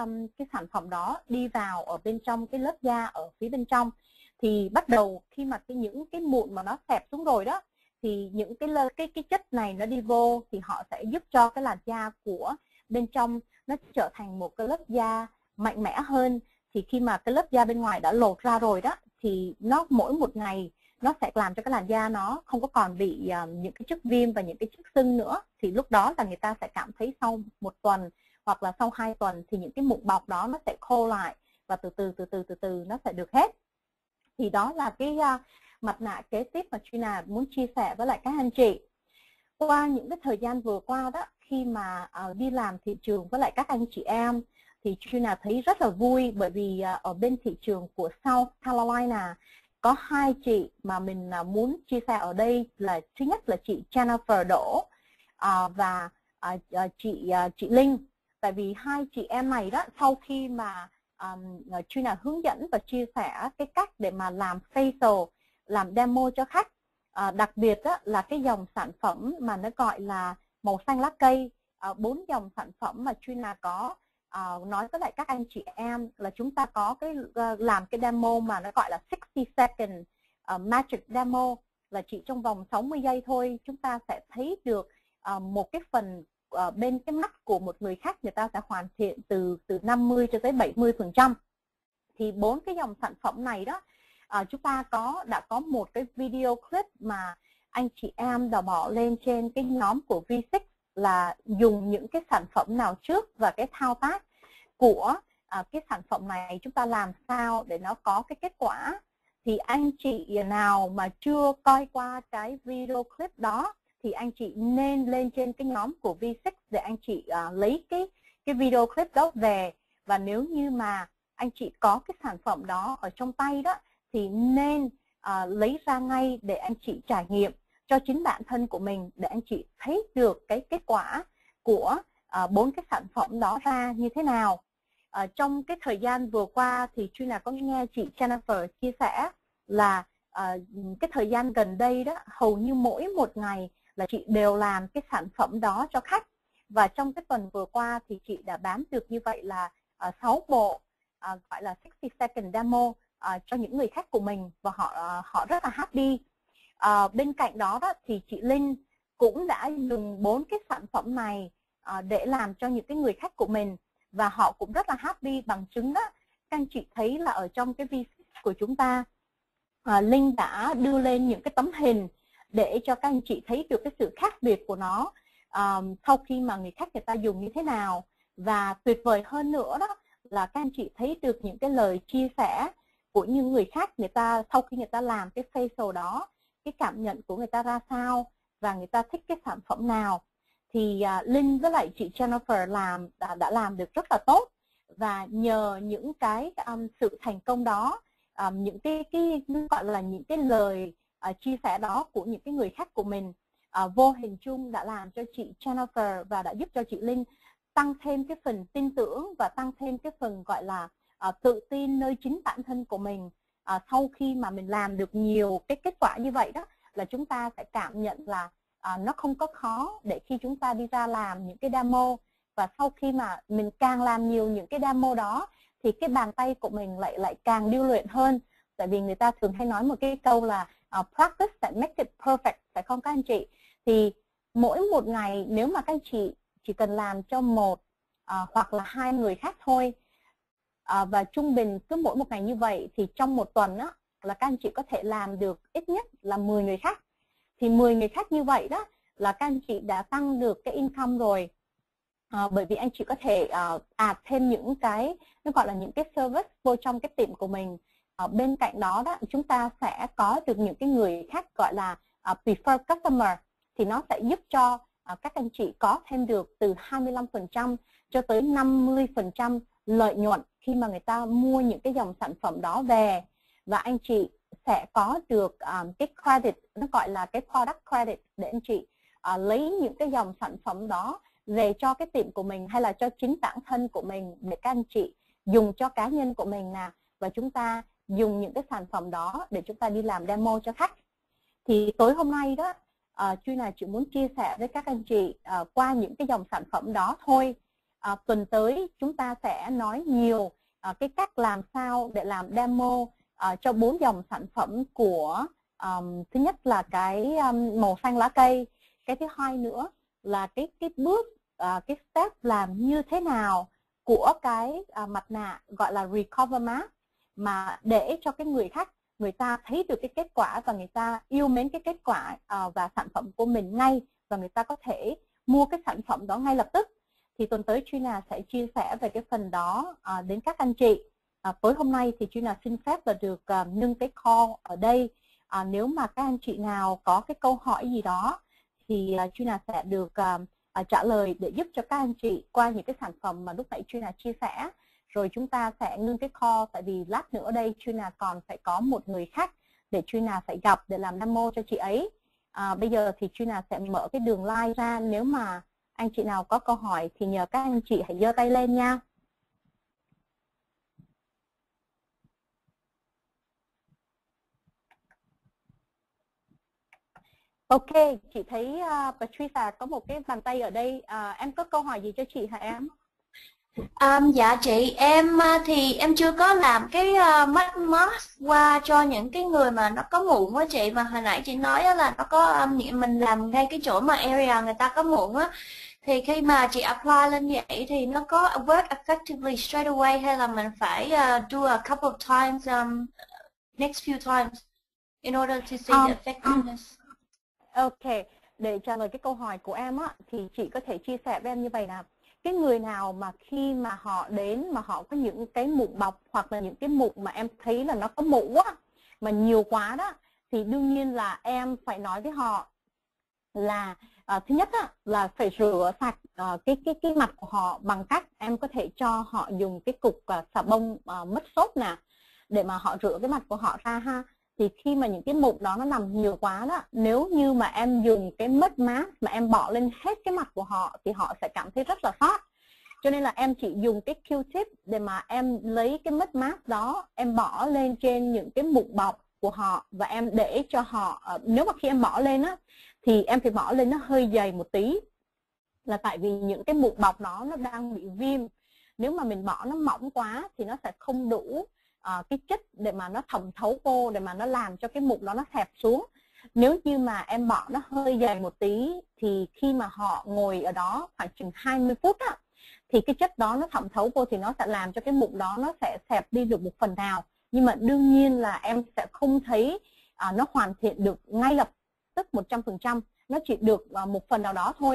sản phẩm đó đi vào ở bên trong cái lớp da ở phía bên trong. Thì bắt đầu khi mà những cái mụn mà nó xẹp xuống rồi đó, thì những cái chất này nó đi vô, thì họ sẽ giúp cho cái làn da của bên trong nó trở thành một cái lớp da mạnh mẽ hơn. Thì khi mà cái lớp da bên ngoài đã lột ra rồi đó, thì nó mỗi một ngày nó sẽ làm cho cái làn da nó không có còn bị những cái chất viêm và những cái chất sưng nữa. Thì lúc đó là người ta sẽ cảm thấy sau 1 tuần hoặc là sau 2 tuần thì những cái mụn bọc đó nó sẽ khô lại, và từ từ nó sẽ được hết. Thì đó là cái mặt nạ kế tiếp mà Trina muốn chia sẻ với lại các anh chị. Qua những cái thời gian vừa qua đó, khi mà đi làm thị trường với lại các anh chị em, thì Trina thấy rất là vui, bởi vì ở bên thị trường của South Carolina có 2 chị mà mình muốn chia sẻ ở đây. Là thứ nhất là chị Jennifer Đỗ và chị Linh. Tại vì 2 chị em này đó, sau khi mà Trina hướng dẫn và chia sẻ cái cách để mà làm facial, làm demo cho khách, đặc biệt đó là cái dòng sản phẩm mà nó gọi là màu xanh lá cây. 4 dòng sản phẩm mà Trina có nói với lại các anh chị em là chúng ta có cái làm cái demo mà nó gọi là 60 second magic demo, là chỉ trong vòng 60 giây thôi chúng ta sẽ thấy được một cái phần bên cái mắt của một người khác, người ta sẽ hoàn thiện từ 50 cho tới 70%. Thì 4 cái dòng sản phẩm này đó, chúng ta đã có một cái video clip mà anh chị em đã bỏ lên trên cái nhóm của V6, là dùng những cái sản phẩm nào trước và cái thao tác của cái sản phẩm này chúng ta làm sao để nó có cái kết quả. Thì anh chị nào mà chưa coi qua cái video clip đó, thì anh chị nên lên trên cái nhóm của V6 để anh chị lấy cái video clip đó về. Và nếu như mà anh chị có cái sản phẩm đó ở trong tay đó, thì nên lấy ra ngay để anh chị trải nghiệm cho chính bản thân của mình, để anh chị thấy được cái kết quả của 4 cái sản phẩm đó ra như thế nào. Trong cái thời gian vừa qua thì Trina có nghe chị Jennifer chia sẻ là cái thời gian gần đây đó, hầu như mỗi một ngày là chị đều làm cái sản phẩm đó cho khách. Và trong cái tuần vừa qua thì chị đã bán được như vậy là 6 bộ gọi là 60 second demo cho những người khách của mình, và họ rất là happy. Bên cạnh đó thì chị Linh cũng đã dùng 4 cái sản phẩm này để làm cho những cái người khách của mình, và họ cũng rất là happy. Bằng chứng đó, các anh chị thấy là ở trong cái V6 của chúng ta, Linh đã đưa lên những cái tấm hình để cho các anh chị thấy được cái sự khác biệt của nó. sau khi mà người khách người ta dùng như thế nào. Và tuyệt vời hơn nữa đó là các anh chị thấy được những cái lời chia sẻ của những người khác, người ta sau khi người ta làm cái facial đó, cái cảm nhận của người ta ra sao và người ta thích cái sản phẩm nào. Thì Linh với lại chị Jennifer đã làm được rất là tốt, và nhờ những cái sự thành công đó, những cái gọi là những cái lời chia sẻ đó của những cái người khách của mình, vô hình chung đã làm cho chị Jennifer và đã giúp cho chị Linh tăng thêm cái phần tin tưởng và tăng thêm cái phần gọi là tự tin nơi chính bản thân của mình. Sau khi mà mình làm được nhiều cái kết quả như vậy đó, là chúng ta sẽ cảm nhận là nó không có khó để khi chúng ta đi ra làm những cái demo. Và sau khi mà mình càng làm nhiều những cái demo đó thì cái bàn tay của mình lại càng điêu luyện hơn. Tại vì người ta thường hay nói một cái câu là practice that make it perfect, phải không các anh chị? Thì mỗi một ngày nếu mà các anh chị chỉ cần làm cho một hoặc là 2 người khác thôi, và trung bình cứ mỗi một ngày như vậy thì trong một tuần á, là các anh chị có thể làm được ít nhất là 10 người khác. Thì 10 người khác như vậy đó là các anh chị đã tăng được cái income rồi. Bởi vì anh chị có thể add thêm những cái nó gọi là những cái service vô trong cái tiệm của mình. Bên cạnh đó chúng ta sẽ có được những cái người khác gọi là preferred customer, thì nó sẽ giúp cho các anh chị có thêm được từ 25% cho tới 50% lợi nhuận khi mà người ta mua những cái dòng sản phẩm đó về. Và anh chị sẽ có được cái credit, nó gọi là cái product credit, để anh chị lấy những cái dòng sản phẩm đó về cho cái tiệm của mình hay là cho chính bản thân của mình để các anh chị dùng cho cá nhân của mình nè. Và chúng ta dùng những cái sản phẩm đó để chúng ta đi làm demo cho khách. Thì tối hôm nay đó Trina chỉ muốn chia sẻ với các anh chị qua những cái dòng sản phẩm đó thôi. Tuần tới chúng ta sẽ nói nhiều cái cách làm sao để làm demo cho 4 dòng sản phẩm của thứ nhất là cái màu xanh lá cây, cái thứ hai nữa là cái bước cái step làm như thế nào của cái mặt nạ gọi là recover mask, mà để cho cái người khách người ta thấy được cái kết quả và người ta yêu mến cái kết quả và sản phẩm của mình ngay, và người ta có thể mua cái sản phẩm đó ngay lập tức. Thì tuần tới Trina sẽ chia sẻ về cái phần đó đến các anh chị. Tối hôm nay thì Trina xin phép là được ngưng cái call ở đây. Nếu mà các anh chị nào có cái câu hỏi gì đó thì Trina sẽ được trả lời để giúp cho các anh chị qua những cái sản phẩm mà lúc nãy Trina chia sẻ. Rồi chúng ta sẽ ngưng cái call, tại vì lát nữa đây Trina còn phải có một người khách để Trina phải gặp để làm demo cho chị ấy. Bây giờ thì Trina sẽ mở cái đường live ra. Nếu mà anh chị nào có câu hỏi thì nhờ các anh chị hãy giơ tay lên nha. Ok, chị thấy Patricia có một cái bàn tay ở đây. Em có câu hỏi gì cho chị hả em? Dạ chị, em thì em chưa có làm cái mắt mask qua cho những cái người mà nó có mụn á chị, mà hồi nãy chị nói á là nó có mình làm ngay cái chỗ mà area người ta có mụn á, thì khi mà chị apply lên vậy thì nó có work effectively straight away hay là mình phải do a couple of times, next few times in order to see the effectiveness? Ok, để trả lời cái câu hỏi của em á, thì chị có thể chia sẻ với em như vậy là cái người nào mà khi mà họ đến mà họ có những cái mụn bọc hoặc là những cái mụn mà em thấy là nó có mụn á, mà nhiều quá đó, thì đương nhiên là em phải nói với họ là thứ nhất á, là phải rửa sạch cái mặt của họ bằng cách em có thể cho họ dùng cái cục xà bông mất xốp nè, để mà họ rửa cái mặt của họ ra ha. Thì khi mà những cái mụn đó nó nằm nhiều quá đó, nếu như mà em dùng cái mud mask mà em bỏ lên hết cái mặt của họ thì họ sẽ cảm thấy rất là sót. Cho nên là em chỉ dùng cái Q-tip để mà em lấy cái mud mask đó, em bỏ lên trên những cái mụn bọc của họ, và em để cho họ, nếu mà khi em bỏ lên á thì em phải bỏ lên nó hơi dày một tí, là tại vì những cái mụn bọc nó đang bị viêm. Nếu mà mình bỏ nó mỏng quá thì nó sẽ không đủ cái chất để mà nó thẩm thấu vô, để mà nó làm cho cái mụn đó nó xẹp xuống. Nếu như mà em bỏ nó hơi dày một tí thì khi mà họ ngồi ở đó khoảng chừng 20 phút á, thì cái chất đó nó thẩm thấu vô thì nó sẽ làm cho cái mụn đó nó sẽ xẹp đi được một phần nào. Nhưng mà đương nhiên là em sẽ không thấy nó hoàn thiện được ngay lập tức 100%, nó chỉ được một phần nào đó thôi.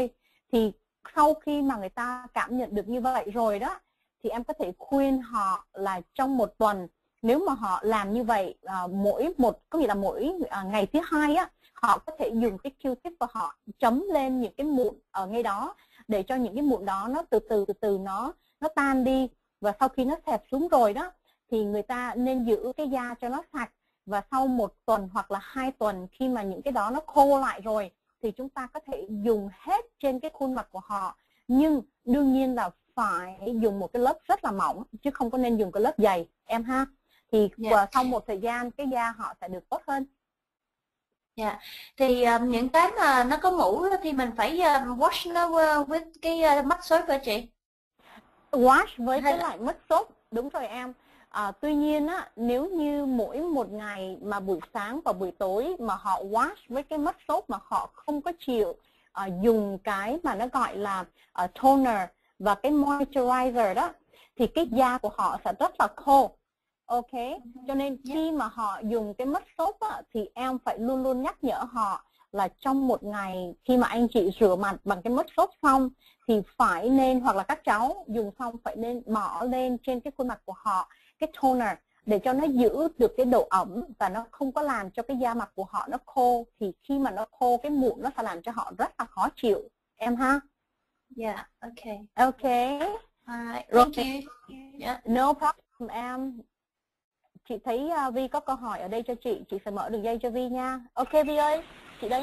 Thì sau khi mà người ta cảm nhận được như vậy rồi đó, thì em có thể khuyên họ là trong một tuần, nếu mà họ làm như vậy có nghĩa là mỗi ngày thứ hai á, họ có thể dùng cái Q-tip và họ chấm lên những cái mụn ở ngay đó, để cho những cái mụn đó nó từ từ nó tan đi. Và sau khi nó xẹp xuống rồi đó, thì người ta nên giữ cái da cho nó sạch. Và sau 1 tuần hoặc là 2 tuần, khi mà những cái đó nó khô lại rồi, thì chúng ta có thể dùng hết trên cái khuôn mặt của họ. Nhưng đương nhiên là phải dùng một cái lớp rất là mỏng, chứ không có nên dùng cái lớp dày em ha. Thì sau một thời gian cái da họ sẽ được tốt hơn. Dạ. Thì những cái mà nó có mủ thì mình phải wash nó với cái mắt xốp hả chị? Wash với cái loại mất sốt, đúng rồi em. Tuy nhiên á, nếu như mỗi một ngày mà buổi sáng và buổi tối mà họ wash với cái mất sốt mà họ không có chịu dùng cái mà nó gọi là toner và cái moisturizer đó, thì cái da của họ sẽ rất là khô. Ok, cho nên khi mà họ dùng cái mất sốt á, thì em phải luôn luôn nhắc nhở họ là trong một ngày khi mà anh chị rửa mặt bằng cái mất sốt xong, thì phải nên, hoặc là các cháu dùng xong phải nên bỏ lên trên cái khuôn mặt của họ cái toner, để cho nó giữ được cái độ ẩm và nó không có làm cho cái da mặt của họ nó khô. Thì khi mà nó khô, cái mụn nó sẽ làm cho họ rất là khó chịu em ha. Yeah, okay. Okay. Alright, thank you. Yeah. No problem em. Chị thấy Vi có câu hỏi ở đây cho chị sẽ mở đường dây cho Vi nha. Ok Vi ơi, chị đây.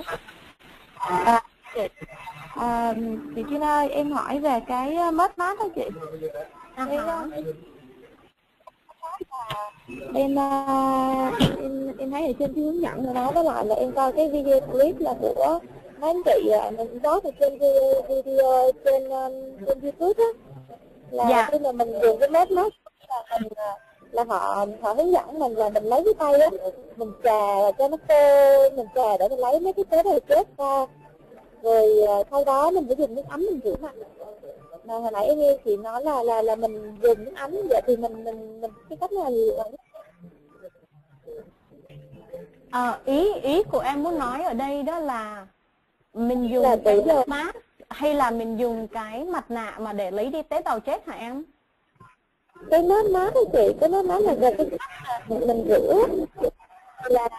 Chị Trinh ơi, em hỏi về cái mất mát đó chị. Em thấy ở trên cái hướng dẫn rồi đó, với lại là em coi cái video clip là của mấy anh chị mình đó ở trên video trên YouTube á, là khi mà mình dùng cái mất mát là mình là họ hướng dẫn mình là mình lấy cái tay á, mình chà cho nó khô, mình chà để mình lấy mấy cái tế bào chết ra, rồi sau đó mình phải dùng nước ấm mình rửa mặt. Mà hồi nãy em nghe chị nói là mình dùng nước ấm, vậy thì mình cái cách này ý của em muốn nói ở đây đó là mình dùng cái nước mát hay là mình dùng cái mặt nạ mà để lấy đi tế bào chết hả em? Cái nước mát đó chị, cái nước mát là về cái cách mình rửa là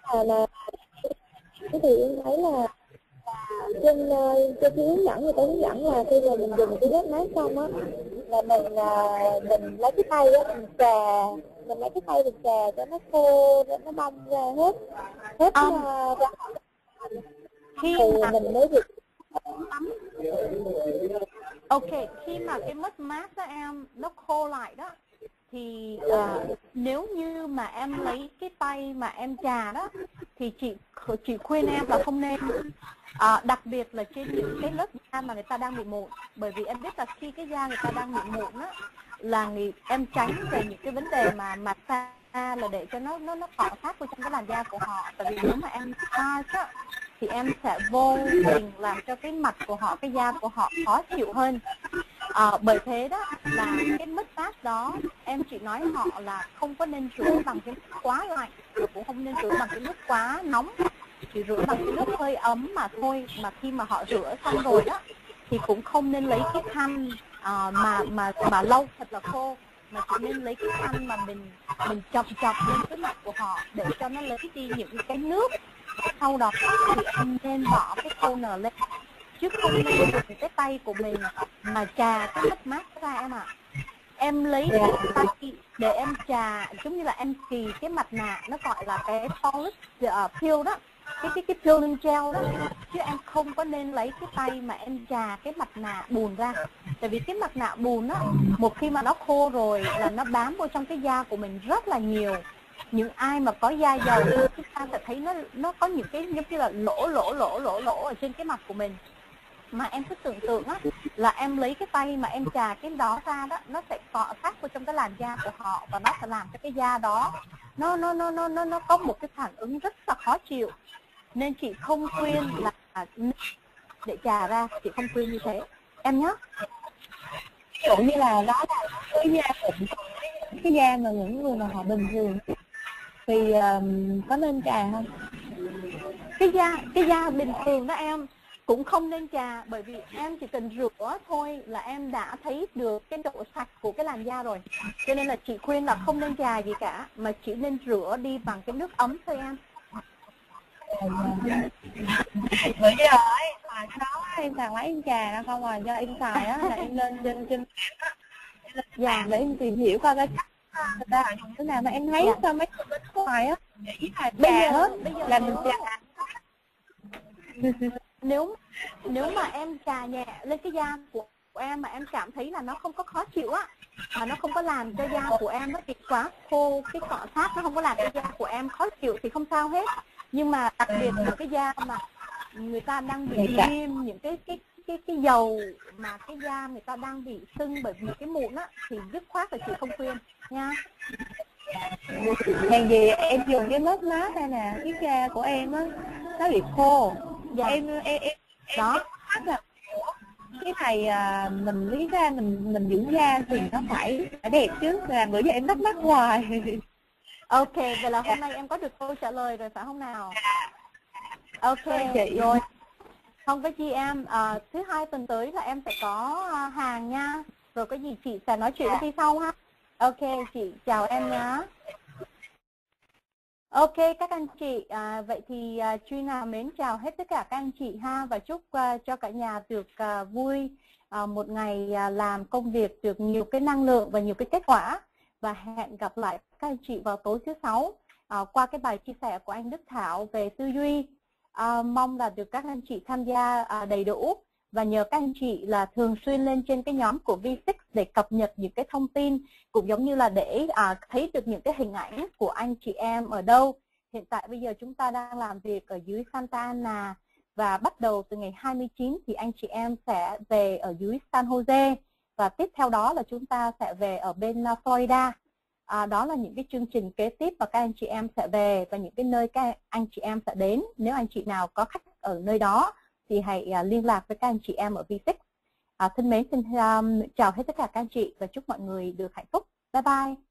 cái thì em thấy là trên cái hướng dẫn, người ta hướng dẫn là khi mà mình dùng cái nước mát xong á, là mình lấy cái tay á, mình lấy cái tay mình chà cho nó khô, cho nó bong ra hết ra. Khi thì mình mới được ok, khi mà cái mất mát đó em nó khô lại đó, thì nếu như mà em lấy cái tay mà em chà đó, thì chị khuyên em là không nên, đặc biệt là trên những cái lớp da mà người ta đang bị mụn. Bởi vì em biết là khi cái da người ta đang bị mụn á, là em tránh về những cái vấn đề mà massage là để cho nó cọ sát vào trong cái làn da của họ. Tại vì nếu mà em massage á, thì em sẽ vô tình làm cho cái mặt của họ, cái da của họ khó chịu hơn. Bởi thế đó là cái mất mát đó em chỉ nói họ là không có nên rửa bằng cái nước quá lạnh, và cũng không nên rửa bằng cái nước quá nóng, chỉ rửa bằng cái nước hơi ấm mà thôi. Mà khi mà họ rửa xong rồi đó, thì cũng không nên lấy cái khăn mà lâu thật là khô, mà chỉ nên lấy cái khăn mà mình chọc lên cái mặt của họ để cho nó lấy đi những cái nước. Sau đó thì em nên bỏ cái toner lên, chứ không nên dùng cái tay của mình mà chà cái mất mát ra em ạ. Em lấy cái tay để em chà, giống như là em kỳ cái mặt nạ, nó gọi là cái polish peel đó, cái peeling gel đó, chứ em không có nên lấy cái tay mà em chà cái mặt nạ bùn ra. Tại vì cái mặt nạ bùn á, một khi mà nó khô rồi là nó bám vô trong cái da của mình rất là nhiều. Những ai mà có da dầu chúng ta sẽ thấy nó có những cái giống như là lỗ ở trên cái mặt của mình. Mà em cứ tưởng tượng á, là em lấy cái tay mà em chà cái đó ra đó, nó sẽ cọ sát vào trong cái làn da của họ, và nó sẽ làm cho cái da đó nó có một cái phản ứng rất là khó chịu. Nên chị không khuyên là để chà ra, chị không khuyên như thế em nhé. ví dụ như là đó là cái da của cái da mà những người mà họ bình thường thì có nên chà không? Cái da bình thường đó em cũng không nên chà, bởi vì em chỉ cần rửa thôi là em đã thấy được cái độ sạch của cái làn da rồi. Cho nên là chị khuyên là không nên chà gì cả, mà chỉ nên rửa đi bằng cái nước ấm thôi em. Bởi giờ ấy, xài cái đó em xài máy em trà ra không, do em xài á là em lên trên Dạ. để em tìm hiểu coi cái cách người ta dùng thế nào, mà em thấy sao mấy người bên nước ngoài á nghĩ là Bây trà giờ hết là mình trà. Nếu mà em chà nhẹ lên cái da của em mà em cảm thấy là nó không có khó chịu á, mà nó không có làm cho da của em nó bị quá khô, cái cọ sát nó không có làm cho da của em khó chịu thì không sao hết. Nhưng mà đặc biệt là cái da mà người ta đang bị viêm, những cái dầu mà cái da người ta đang bị sưng bởi vì cái mụn á, thì dứt khoát là chị không khuyên nha. Hèn gì em dùng cái lớp mát đây nè, cái da của em á nó bị khô. Dạ. Em Đó. thắc là cái này mình lý ra mình dưỡng da thì nó phải đẹp chứ, là bữa giờ em thắc mắc hoài. Ok, vậy là hôm nay em có được câu trả lời rồi phải không nào? Ok, chị. rồi. Không với chị em, thứ hai tuần tới là em sẽ có hàng nha. Rồi có gì chị sẽ nói chuyện với chị sau ha. Ok, chị chào em nhá. Ok các anh chị, vậy thì Trina mến chào hết tất cả các anh chị ha, và chúc cho cả nhà được vui một ngày làm công việc, được nhiều cái năng lượng và nhiều cái kết quả. Và hẹn gặp lại các anh chị vào tối thứ Sáu qua cái bài chia sẻ của anh Đức Thảo về tư duy. Mong là được các anh chị tham gia đầy đủ, và nhờ các anh chị là thường xuyên lên trên cái nhóm của V6 để cập nhật những cái thông tin, cũng giống như là để thấy được những cái hình ảnh của anh chị em ở đâu. Hiện tại bây giờ chúng ta đang làm việc ở dưới Santa Ana, và bắt đầu từ ngày 29 thì anh chị em sẽ về ở dưới San Jose, và tiếp theo đó là chúng ta sẽ về ở bên Florida. Đó là những cái chương trình kế tiếp và các anh chị em sẽ về, và những cái nơi các anh chị em sẽ đến. Nếu anh chị nào có khách ở nơi đó thì hãy liên lạc với các anh chị em ở V6. Thân mến, xin chào hết tất cả các anh chị và chúc mọi người được hạnh phúc. Bye bye.